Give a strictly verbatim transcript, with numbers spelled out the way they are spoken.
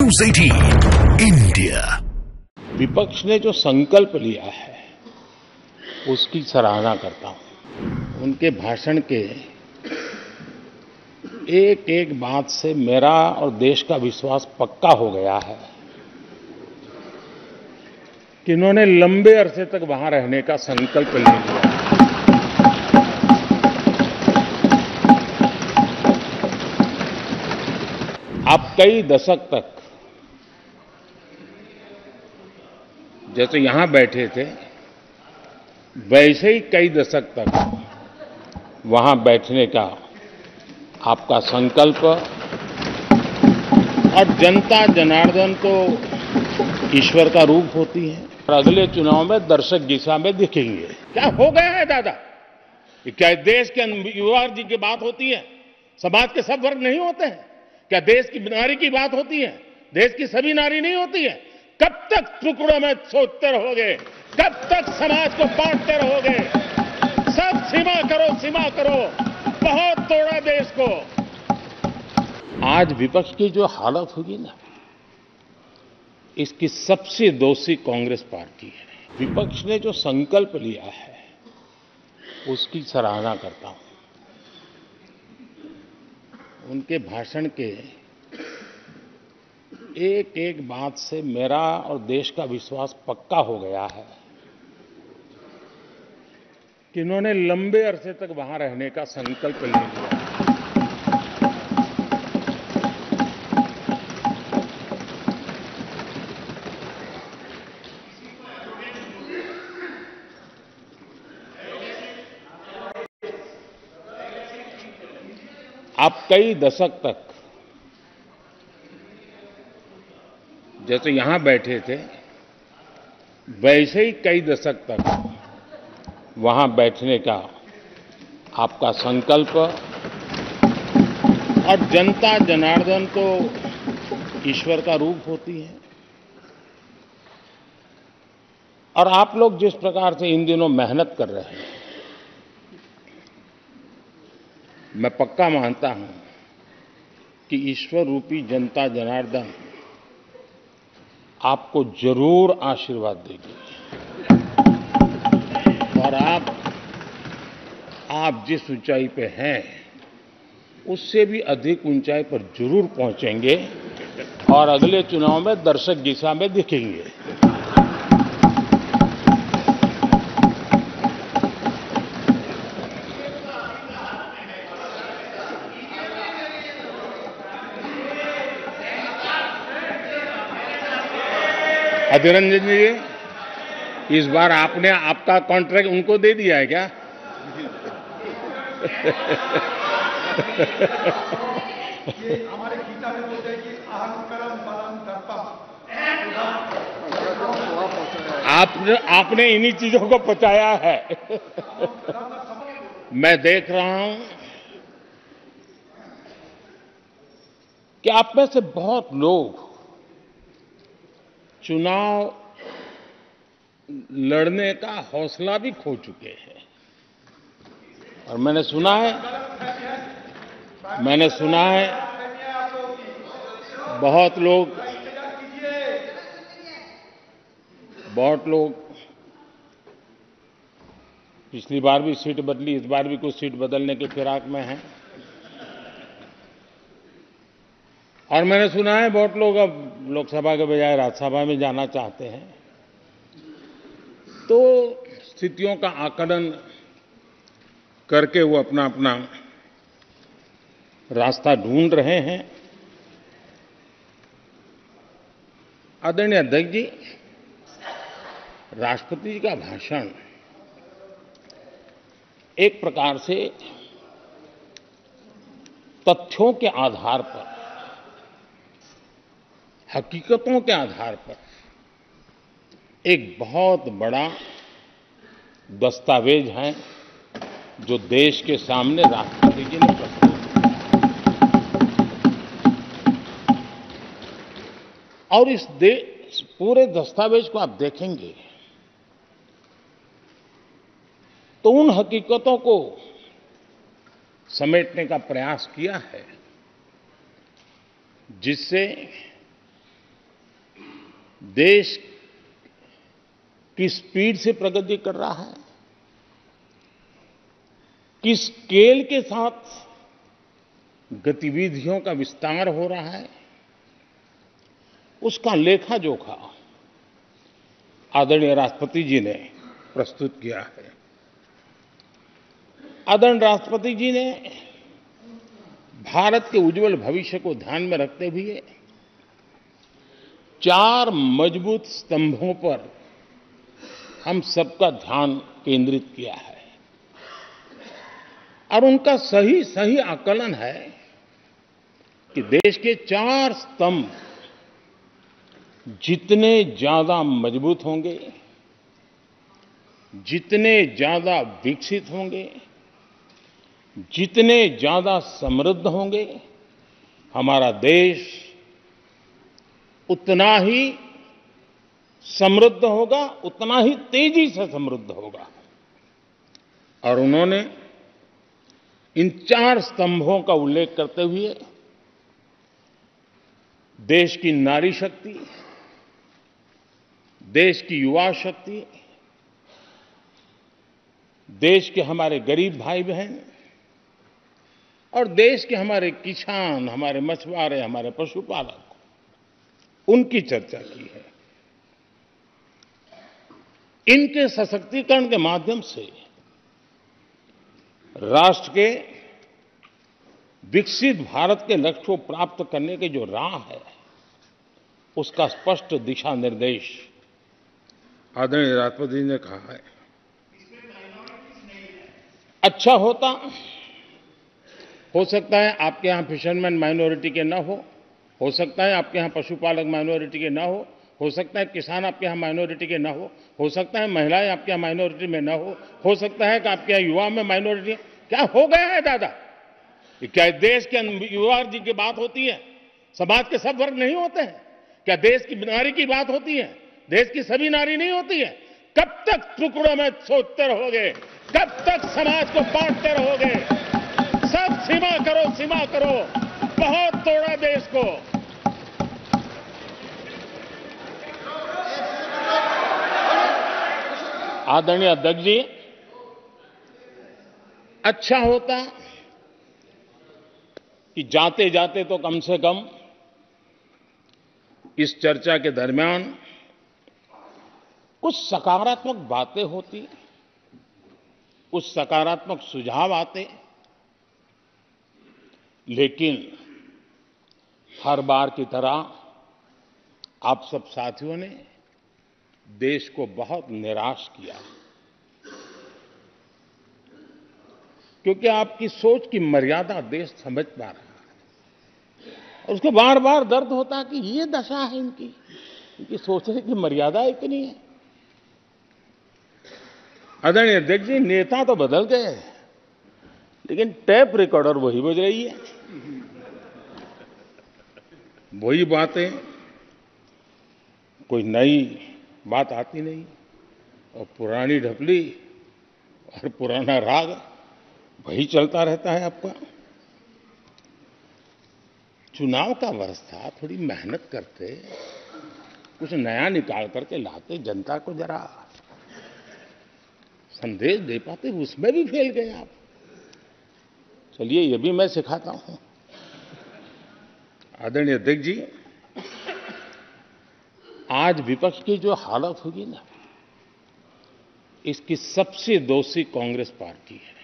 News अठारह India. विपक्ष ने जो संकल्प लिया है उसकी सराहना करता हूं। उनके भाषण के एक एक बात से मेरा और देश का विश्वास पक्का हो गया है कि इन्होंने लंबे अरसे तक वहां रहने का संकल्प ले लिया। आप कई दशक तक जैसे यहां बैठे थे वैसे ही कई दशक तक वहां बैठने का आपका संकल्प, और जनता जनार्दन तो ईश्वर का रूप होती है और अगले चुनाव में दर्शक दिशा में दिखेंगे। क्या हो गया है दादा? क्या देश के युवा जी की बात होती है? समाज के सब वर्ग नहीं होते हैं? क्या देश की नारी की बात होती है? देश की सभी नारी नहीं होती है? कब तक टुकड़ों में सोचते रहोगे? कब तक समाज को बांटते रहोगे? सब सीमा करो, सीमा करो। बहुत तोड़ा देश को। आज विपक्ष की जो हालत होगी ना, इसकी सबसे दोषी कांग्रेस पार्टी है। विपक्ष ने जो संकल्प लिया है उसकी सराहना करता हूं। उनके भाषण के एक एक बात से मेरा और देश का विश्वास पक्का हो गया है कि इन्होंने लंबे अरसे तक वहां रहने का संकल्प ले लिया। आप कई दशक तक जैसे यहां बैठे थे वैसे ही कई दशक तक वहां बैठने का आपका संकल्प, और जनता जनार्दन तो ईश्वर का रूप होती है। और आप लोग जिस प्रकार से इन दिनों मेहनत कर रहे हैं, मैं पक्का मानता हूं कि ईश्वर रूपी जनता जनार्दन आपको जरूर आशीर्वाद देगी और आप आप जिस ऊंचाई पे हैं उससे भी अधिक ऊंचाई पर जरूर पहुंचेंगे और अगले चुनाव में दर्शक दिशा में दिखेंगे। अधीर रंजन जी, इस बार आपने आपका कॉन्ट्रैक्ट उनको दे दिया है क्या? आपने आपने इन्हीं चीजों को पचाया है। मैं देख रहा हूं कि आप में से बहुत लोग चुनाव लड़ने का हौसला भी खो चुके हैं। और मैंने सुना है मैंने सुना है बहुत लोग बहुत लोग पिछली बार भी सीट बदली, इस बार भी कुछ सीट बदलने के फिराक में हैं। और मैंने सुना है बहुत लोग अब लोकसभा के बजाय राज्यसभा में जाना चाहते हैं। तो स्थितियों का आकलन करके वो अपना अपना रास्ता ढूंढ रहे हैं। आदरणीय अध्यक्ष जी, राष्ट्रपति जी का भाषण एक प्रकार से तथ्यों के आधार पर, हकीकतों के आधार पर एक बहुत बड़ा दस्तावेज है जो देश के सामने राष्ट्रपति जी ने प्रस्तुत किया। और इस देश पूरे दस्तावेज को आप देखेंगे तो उन हकीकतों को समेटने का प्रयास किया है जिससे देश किस स्पीड से प्रगति कर रहा है, किस स्केल के साथ गतिविधियों का विस्तार हो रहा है, उसका लेखा जोखा आदरणीय राष्ट्रपति जी ने प्रस्तुत किया है। आदरणीय राष्ट्रपति जी ने भारत के उज्जवल भविष्य को ध्यान में रखते हुए चार मजबूत स्तंभों पर हम सबका ध्यान केंद्रित किया है और उनका सही सही आकलन है कि देश के चार स्तंभ जितने ज्यादा मजबूत होंगे, जितने ज्यादा विकसित होंगे, जितने ज्यादा समृद्ध होंगे, हमारा देश उतना ही समृद्ध होगा, उतना ही तेजी से समृद्ध होगा। और उन्होंने इन चार स्तंभों का उल्लेख करते हुए देश की नारी शक्ति, देश की युवा शक्ति, देश के हमारे गरीब भाई बहन और देश के हमारे किसान, हमारे मछुआरे, हमारे पशुपालक, उनकी चर्चा की है। इनके सशक्तिकरण के माध्यम से राष्ट्र के विकसित भारत के लक्ष्य को प्राप्त करने की जो राह है, उसका स्पष्ट दिशा निर्देश आदरणीय राष्ट्रपति जी ने कहा है। अच्छा होता हो सकता है आपके यहां फिशरमैन माइनॉरिटी के ना हो हो सकता है आपके यहां पशुपालक माइनॉरिटी के ना हो हो सकता है किसान आपके यहां माइनॉरिटी के ना हो हो सकता है महिलाएं आपके यहां माइनॉरिटी में ना हो हो सकता है कि आपके यहां युवा में माइनॉरिटी। क्या हो गया है दादा? क्या देश के युवा जी की बात होती है? समाज के सब वर्ग नहीं होते हैं? क्या देश की नारी की बात होती है? देश की सभी नारी नहीं होती है? कब तक टुकड़ों में सोचते रहोगे? कब तक समाज को बांटते रहोगे? सब सीमा करो, सीमा करो। बहुत तोड़ा देश को। आदरणीय अध्यक्ष जी, अच्छा होता कि जाते जाते तो कम से कम इस चर्चा के दरमियान कुछ सकारात्मक बातें होती, कुछ सकारात्मक सुझाव आते, लेकिन हर बार की तरह आप सब साथियों ने देश को बहुत निराश किया, क्योंकि आपकी सोच की मर्यादा देश समझ पा रहा है और उसको बार बार दर्द होता है कि ये दशा है इनकी, इनकी सोचने की मर्यादा इतनी है। आदरणीय अध्यक्ष जी, नेता तो बदल गए लेकिन टेप रिकॉर्डर वही बज रही है, वही बातें, कोई नई बात आती नहीं और पुरानी ढपली और पुराना राग वही चलता रहता है आपका। चुनाव का वर्ष था, थोड़ी मेहनत करते, कुछ नया निकाल करके लाते, जनता को जरा संदेश दे पाते, उसमें भी फेल गए आप। चलिए ये भी मैं सिखाता हूं। आदरणीय अध्यक्ष जी, आज विपक्ष की जो हालत होगी ना, इसकी सबसे दोषी कांग्रेस पार्टी है।